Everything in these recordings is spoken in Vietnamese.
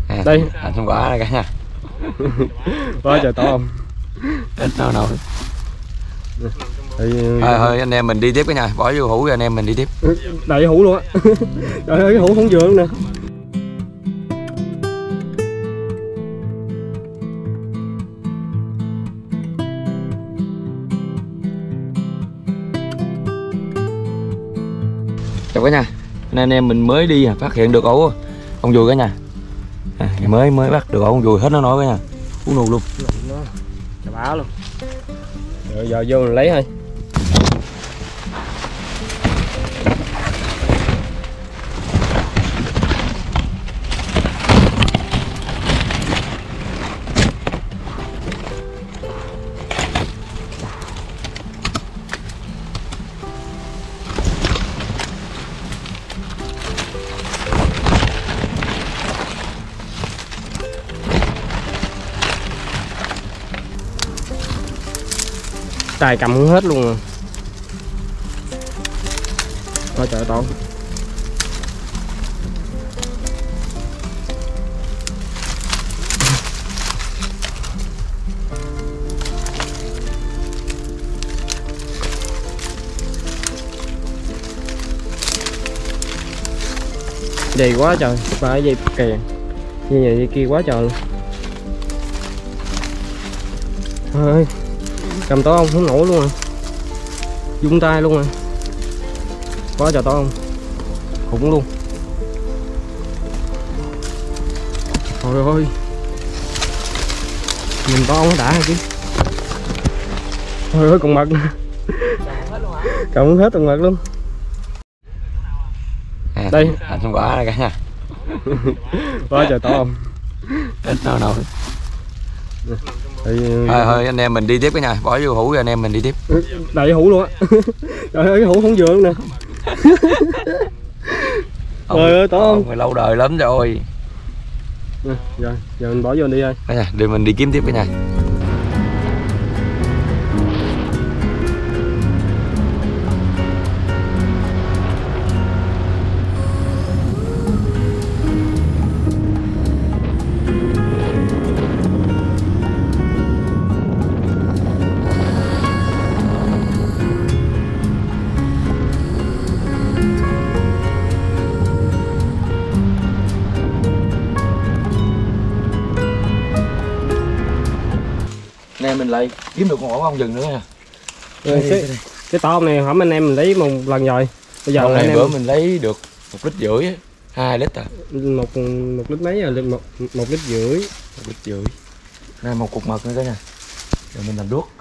Đây Anh không quả này cả nha. quá trời to không? Ít nào nổi. Thôi anh em mình đi tiếp cái nhà, bỏ vô hũ rồi anh em mình đi tiếp. Đầy hũ luôn á. Trời ơi, cái hũ không vừa luôn nè. Chào cả nhà, anh em mình mới đi phát hiện được ổ con dùi cả nhà. Mới bắt được ổ con dùi hết nó nổi cả nhà, uống nù luôn. Chà bá luôn. Rồi giờ vô mình lấy thôi. Tài cầm hết luôn rồi. Quá trời to. Dày quá trời, phải dây kè như vậy dây kia quá trời luôn. Thôi cầm to không nổi luôn rồi, dung tay luôn rồi, quá trời to không, khủng luôn. Trời ơi, mình to không đã chứ. Trời ơi, còn mật cầm hết còn mật luôn. Đây anh không quả này cả nhà. quá trời to không, ít nào nổi. Thôi anh em mình đi tiếp cái nhà, bỏ vô hũ rồi anh em mình đi tiếp. Đầy hũ luôn á. Trời ơi, cái hũ không vừa luôn nè. Trời ơi, to không? Lâu đời lắm rồi. Rồi, giờ mình bỏ vô đi thôi. Để mình đi kiếm tiếp cái nhà. Anh em mình lại kiếm được con ổ ong rừng nữa nha. Cái tôm này hổm anh em mình lấy một lần rồi. Bây giờ này anh em bữa mình lấy được 1,5 lít, 2 lít à. một lít mấy rồi, một lít rưỡi. 1,5 lít. Đây một cục mật nữa cả nhà. Rồi mình làm đuốc.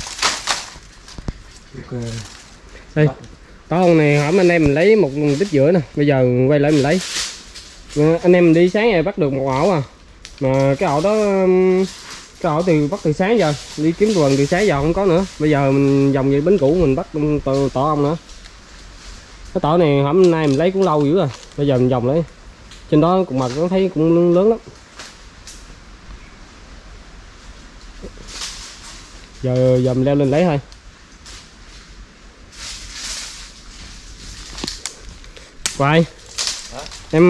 Đây, tôm này hổm anh em mình lấy 1,5 lít nè. Bây giờ quay lại mình lấy. Anh em mình đi sáng này bắt được một ổ à. Mà cái ổ đó từ bắt từ sáng giờ, đi kiếm quần từ sáng giờ không có nữa. Bây giờ mình vòng về bến cũ mình bắt tổ ong nữa. Cái tổ này hôm nay mình lấy cũng lâu dữ rồi. Bây giờ mình vòng lấy. Trên đó cục mật nó thấy cũng lớn lắm. Giờ mình leo lên lấy thôi. Quay. Em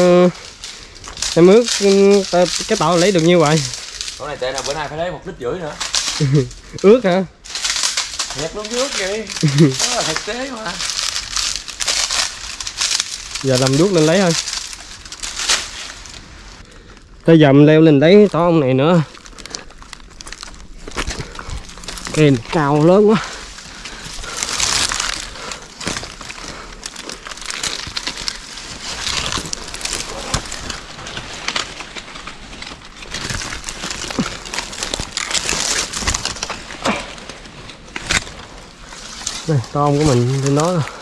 ước cái tổ lấy được nhiêu vậy? Tổ này tệ là bữa nay phải lấy 1,5 lít nữa. Ước hả? Thiệt luôn chứ ước kìa. Đó là thực tế mà. Giờ làm đuốc lên lấy thôi. Tới giờ mình leo lên lấy tổ ong này nữa. Cây cao lớn quá. Đây, tôm của mình trên đó rồi.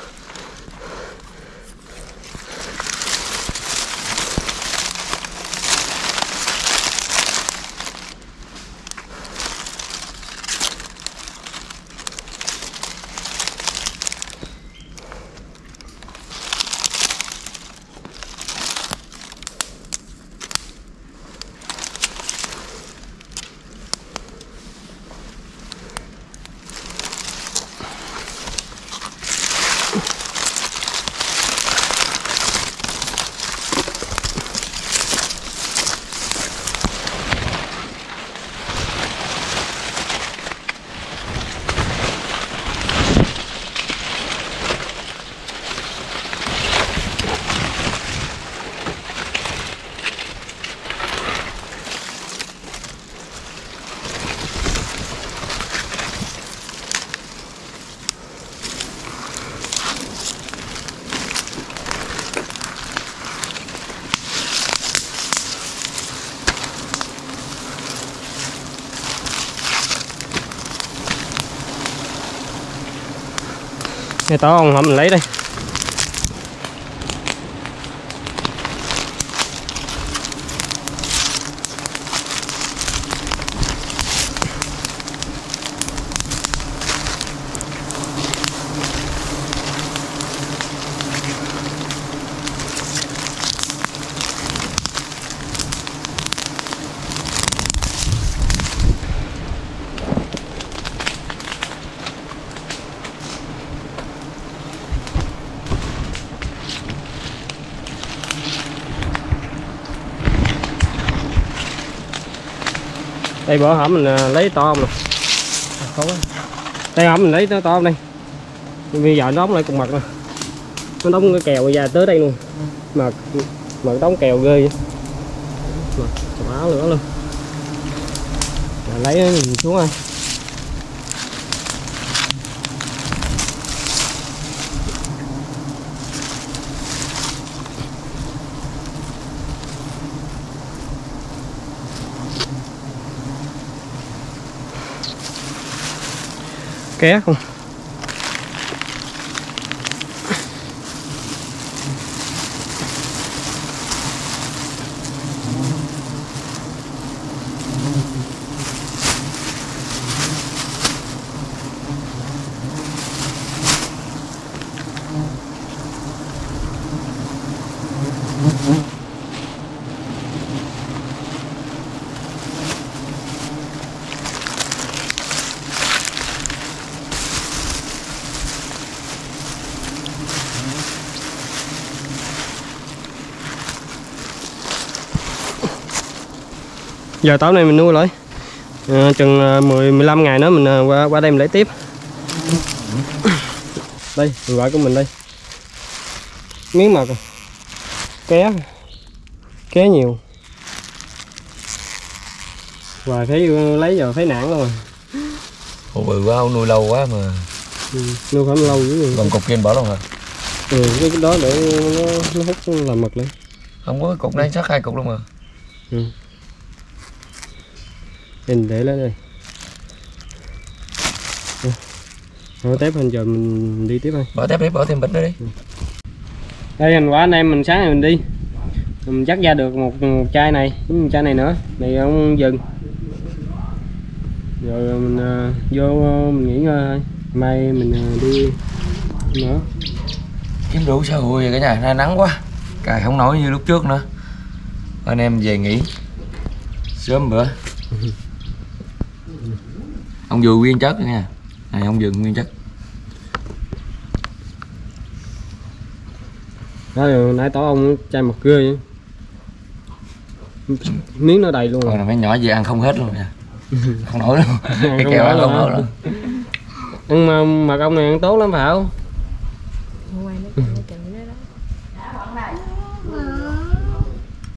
Này to không hả mình lấy đây. Đây bữa hổm mình lấy to không nè. Đây hổm mình lấy to không đây. Bây giờ nó đóng lại cùng mặt nè. Nó đóng cái kèo ra tới đây luôn. Mà đóng kèo ghê vậy. Mà áo lửa luôn. Rồi lấy mình xuống thôi. Ké không. Giờ tối nay mình nuôi lại chừng 10-15 ngày nữa mình qua đây mình lấy tiếp. Đây mình gọi của mình đây, miếng mật ké nhiều và thấy lấy giờ thấy nản luôn rồi. Ồ, bự quá, nuôi lâu quá mà. Nuôi phải lâu dữ rồi. Còn cục kia bỏ luôn hả? Cái đó để nó hút làm mật lên. Không có cục này chắc 2 cục luôn mà. Mình để lên đây. Bỏ tép lên giờ mình đi tiếp thôi. Bỏ tép đi, bỏ thêm bịch nữa đi. Đây thành quả anh em mình sáng này mình đi. Mình chắc ra được một chai này, một chai này nữa. Này ông dừng. Rồi mình vô mình nghỉ ngơi thôi. Mai mình đi nữa. Kiếm đủ sao hùi vậy cả nhà, nay nắng quá. Cài không nổi như lúc trước nữa. Anh em về nghỉ sớm bữa. Ông dùi nguyên chất nha. Này ông dừng nguyên chất. Đó rồi nãy tối ông chai mật ghê vậy. Miếng nó đầy luôn rồi. Còn mấy nhỏ về ăn không hết luôn nha. Không nổi luôn. Cái kèo ăn không nổi luôn. Ăn mà mật ong này ăn tốt lắm phải không?